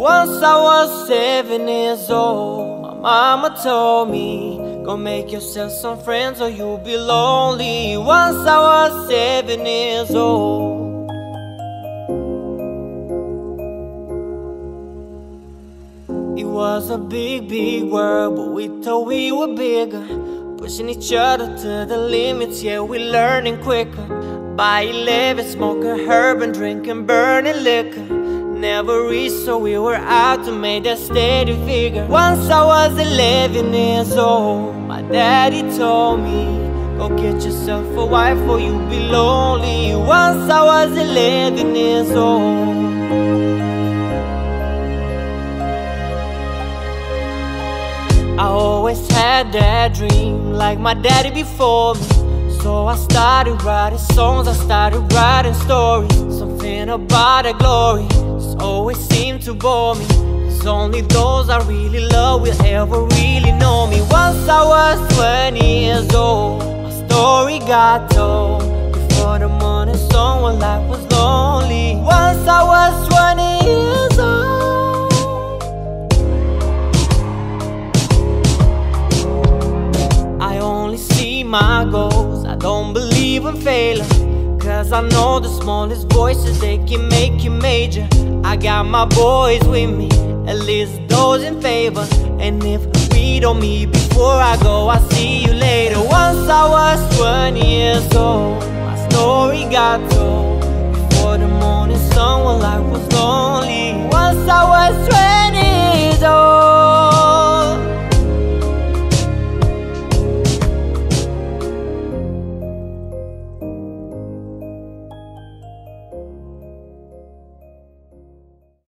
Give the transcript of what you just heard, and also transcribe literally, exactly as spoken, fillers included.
Once I was seven years old, my mama told me, go make yourself some friends or you'll be lonely. Once I was seven years old. It was a big, big world, but we thought we were bigger, pushing each other to the limits, yeah, we learning quicker. By eleven, smoking herb and drinking burning liquor. Never reached, so we were out to make that steady figure. Once I was eleven years old, my daddy told me, go get yourself a wife or you'll be lonely. Once I was eleven years old. I always had that dream, like my daddy before me. So I started writing songs, I started writing stories. Something about that glory just always seemed to bore me, 'cause only those I really love will ever really know me. Once I was twenty years old, my story got told. Before the morning sun when life was lonely. Once I was twenty years old. I only see my goals, I don't believe in failure, 'cause I know the smallest voices, they can make you major. I got my boys with me, at least those in favor. And if we don't meet before I go, I'll see you later. Once I was twenty years old, my story got told. Before the morning sun